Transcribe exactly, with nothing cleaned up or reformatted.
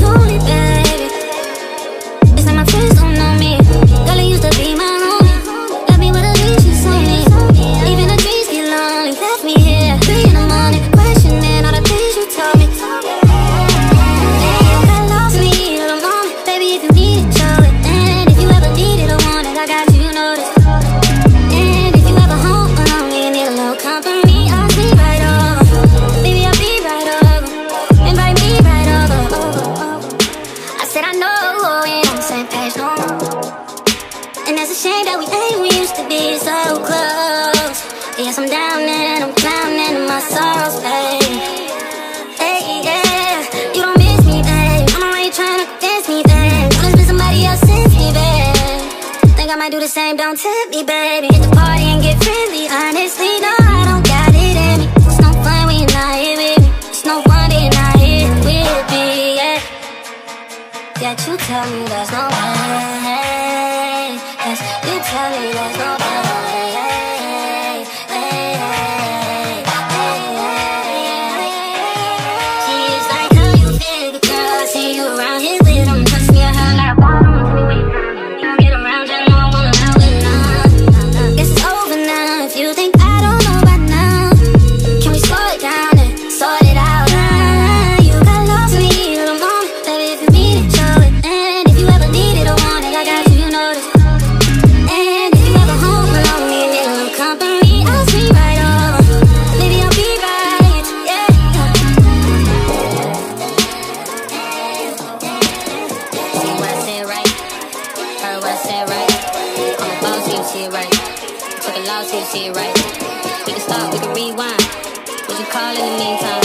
lonely, baby. It's like my friends don't know me. Girl, it used to be my homie. Left me with a leash, you saw me. Even the dreams get lonely. Left me here, three in the morning, questioning all the things you told me. Hey, you got lost in the heat of the moment. Baby, if you need it, show it. And if you ever need it or want it, I got you, you know this. And if you ever home alone, you need a little company, I'll be right over. Baby, I'll be right over. Invite me right over, over, over. I said I know we ain't on the same page no more. And it's a shame that we ain't, we used to be so close. Yes, I'm down and I'm drowning in my sorrows, babe. Hey, yeah, you don't miss me, babe. I'm already trying to dance me, babe. There's been somebody else since me, babe. Think I might do the same, don't tempt me, baby. Hit the party and get friendly, honestly, no, I don't got it in me. It's no fun when you're not here with me. It's no wonder you're not here with me, yeah. Yet you tell me there's no way. Yes, you tell me there's no way. She's like, how you feel, girl? I see you around here with them. Touch me, I heard like a bottom. Tell me where you from. You don't get around, you know I wanna know it now. Guess it's over now. If you think I don't know by now, can we slow it down and sort it out? You got lost in the heat of the moment. Baby, if you need it, show it. And if you ever need it or want it, I got you, you know this. And if you ever home alone, you need a little company, I'll be right over. Maybe I'll be right, yeah. See what I said right, heard what I said right. I'm a boss, you see it right. Took a loss, you see it right. We can start, we can rewind. What you call in the meantime?